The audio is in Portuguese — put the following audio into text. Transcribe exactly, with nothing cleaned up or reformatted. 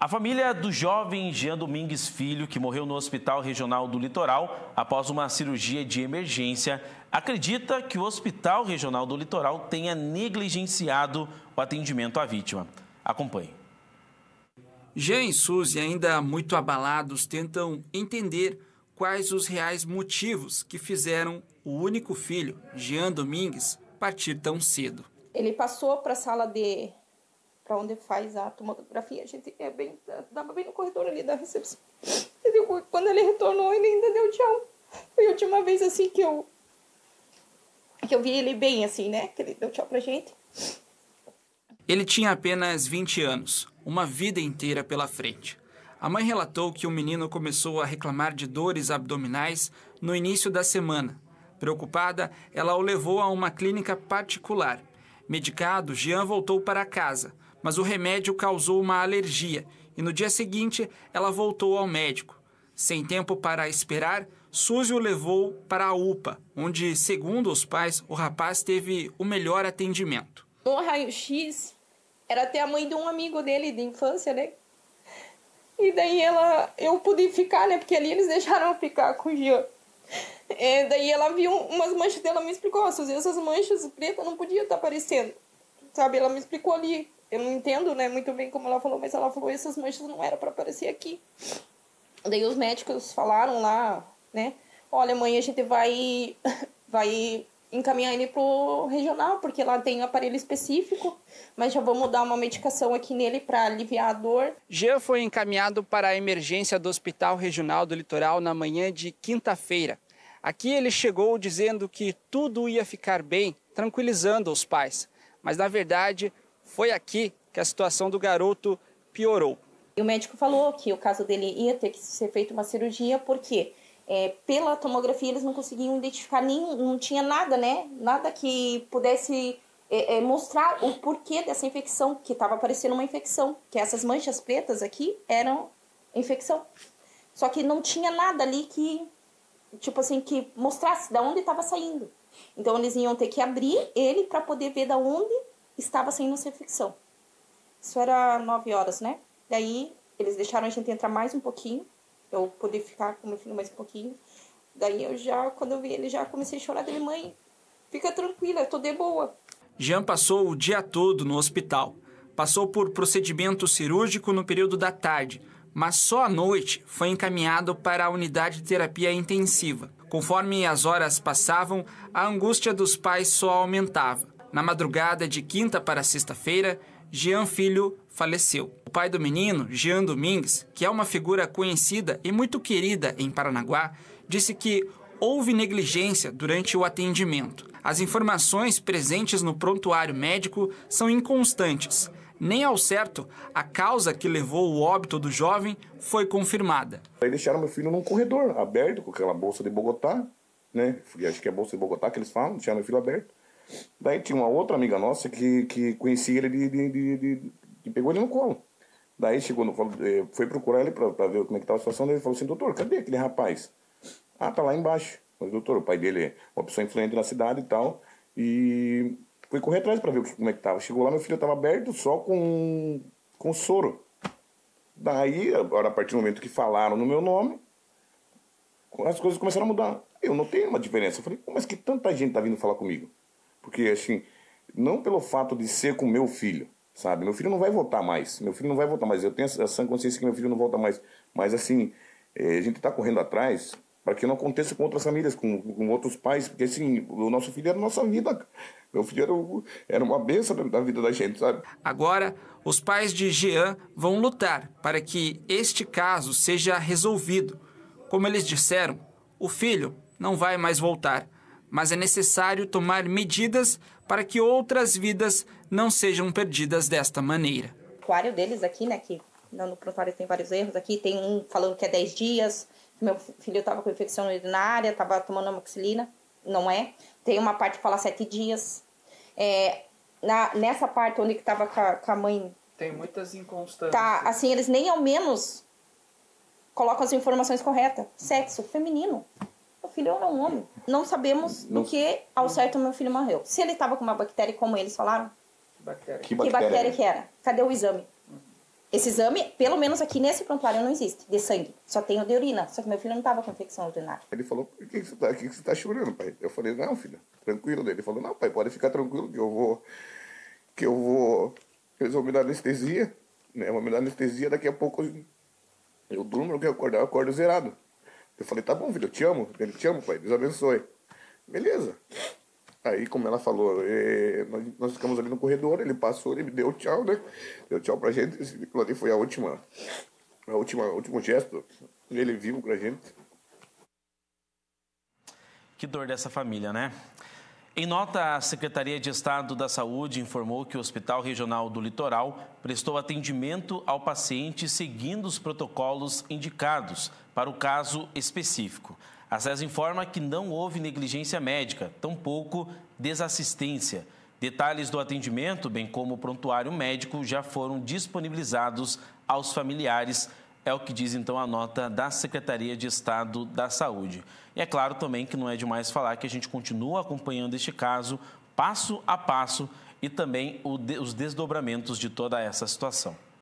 A família do jovem Jean Domingues Filho, que morreu no Hospital Regional do Litoral após uma cirurgia de emergência, acredita que o Hospital Regional do Litoral tenha negligenciado o atendimento à vítima. Acompanhe. Jean e Suzy, ainda muito abalados, tentam entender quais os reais motivos que fizeram o único filho, Jean Domingues, partir tão cedo. Ele passou para a sala de... para onde faz a tomografia, a gente é bem, dava bem no corredor ali da recepção. Quando ele retornou, ele ainda deu tchau. Foi a última vez assim que eu que eu vi ele bem assim, né? Que ele deu tchau pra gente. Ele tinha apenas vinte anos, uma vida inteira pela frente. A mãe relatou que o menino começou a reclamar de dores abdominais no início da semana. Preocupada, ela o levou a uma clínica particular. Medicado, Jean voltou para casa, mas o remédio causou uma alergia e no dia seguinte ela voltou ao médico. Sem tempo para esperar, Suzy o levou para a U P A, onde, segundo os pais, o rapaz teve o melhor atendimento. No raio-x, era até a mãe de um amigo dele de infância, né? E daí ela, eu pude ficar, né? Porque ali eles deixaram eu ficar com o Jean. É, daí ela viu umas manchas dela, me explicou, Suzy, essas manchas pretas não podiam estar aparecendo, sabe? Ela me explicou ali. Eu não entendo, né, muito bem como ela falou, mas ela falou essas manchas não eram para aparecer aqui. Daí os médicos falaram lá, né? Olha, mãe, a gente vai, vai encaminhar ele pro regional, porque lá tem um aparelho específico, mas já vamos dar uma medicação aqui nele para aliviar a dor. Jean foi encaminhado para a emergência do Hospital Regional do Litoral na manhã de quinta-feira. Aqui ele chegou dizendo que tudo ia ficar bem, tranquilizando os pais. Mas, na verdade, foi aqui que a situação do garoto piorou. E o médico falou que o caso dele ia ter que ser feita uma cirurgia, porque é, pela tomografia eles não conseguiam identificar nenhum, não tinha nada, né? Nada que pudesse é, é, mostrar o porquê dessa infecção, que estava aparecendo uma infecção, que essas manchas pretas aqui eram infecção. Só que não tinha nada ali que, tipo assim, que mostrasse de onde estava saindo. Então eles iam ter que abrir ele para poder ver de onde estava saindo essa infecção. Isso era nove horas, né? Daí eles deixaram a gente entrar mais um pouquinho. Eu pude ficar com meu filho mais um pouquinho. Daí eu já, quando eu vi ele, já comecei a chorar dele, mãe, fica tranquila, eu tô de boa. Jean passou o dia todo no hospital. Passou por procedimento cirúrgico no período da tarde, mas só à noite foi encaminhado para a unidade de terapia intensiva. Conforme as horas passavam, a angústia dos pais só aumentava. Na madrugada de quinta para sexta-feira, Jean Filho faleceu. O pai do menino, Jean Domingues, que é uma figura conhecida e muito querida em Paranaguá, disse que houve negligência durante o atendimento. As informações presentes no prontuário médico são inconstantes. Nem ao certo, a causa que levou o óbito do jovem foi confirmada. Aí deixaram meu filho num corredor aberto, com aquela bolsa de Bogotá, né? Acho que é a bolsa de Bogotá que eles falam, deixaram meu filho aberto. Daí tinha uma outra amiga nossa que, que conhecia ele, de, de, de, de, de pegou ele no colo. Daí chegou, no, foi procurar ele para ver como é que estava a situação dele. Ele falou assim, doutor, cadê aquele rapaz? Ah, tá lá embaixo. Mas, doutor, o pai dele é uma pessoa influente na cidade e tal. E foi correr atrás para ver como é que estava. Chegou lá, meu filho estava aberto só com, com soro. Daí, agora, a partir do momento que falaram no meu nome, as coisas começaram a mudar. Eu notei uma diferença. Eu falei, mas que tanta gente tá vindo falar comigo? Porque, assim, não pelo fato de ser com meu filho, sabe? Meu filho não vai voltar mais. Meu filho não vai voltar mais. Eu tenho a sã consciência que meu filho não volta mais. Mas, assim, é, a gente está correndo atrás para que não aconteça com outras famílias, com, com outros pais. Porque, assim, o nosso filho era a nossa vida. Meu filho era, era uma bênção da vida da gente, sabe? Agora, os pais de Jean vão lutar para que este caso seja resolvido. Como eles disseram, o filho não vai mais voltar. Mas é necessário tomar medidas para que outras vidas não sejam perdidas desta maneira. O prontuário deles aqui, né, que no prontuário tem vários erros aqui, tem um falando que é dez dias, que meu filho estava com infecção urinária, estava tomando amoxicilina, não é. Tem uma parte que fala sete dias. É, na, nessa parte onde estava com, com a mãe... Tem muitas inconstâncias. Tá, assim, eles nem ao menos colocam as informações corretas. Sexo feminino. O filho era um homem. Não sabemos do que ao certo meu filho morreu. Se ele estava com uma bactéria, como eles falaram. Que bactéria? Que Que bactéria, bactéria que era? Cadê o exame? Esse exame, pelo menos aqui nesse prontuário, não existe, de sangue. Só tem o de urina. Só que meu filho não estava com infecção urinária. Ele falou, por que você está que você tá chorando, pai? Eu falei, não, filho, tranquilo. Ele falou, não, pai, pode ficar tranquilo que eu vou... Que eu vou... Eles vão me dar anestesia, né? Vão me dar anestesia, daqui a pouco eu durmo, eu quero acordar, eu acordo zerado. Eu falei, tá bom, filho, eu te amo. Ele, te amo, pai, Deus abençoe. Beleza. Aí, como ela falou, é, nós, nós ficamos ali no corredor, ele passou, ele me deu tchau, né? Deu tchau pra gente. Aquilo ali foi a última, a última, o último gesto. Ele vivo pra gente. Que dor dessa família, né? Em nota, a Secretaria de Estado da Saúde informou que o Hospital Regional do Litoral prestou atendimento ao paciente seguindo os protocolos indicados para o caso específico. A S E S informa que não houve negligência médica, tampouco desassistência. Detalhes do atendimento, bem como o prontuário médico, já foram disponibilizados aos familiares. É o que diz, então, a nota da Secretaria de Estado da Saúde. E é claro também que não é demais falar que a gente continua acompanhando este caso, passo a passo, e também os desdobramentos de toda essa situação.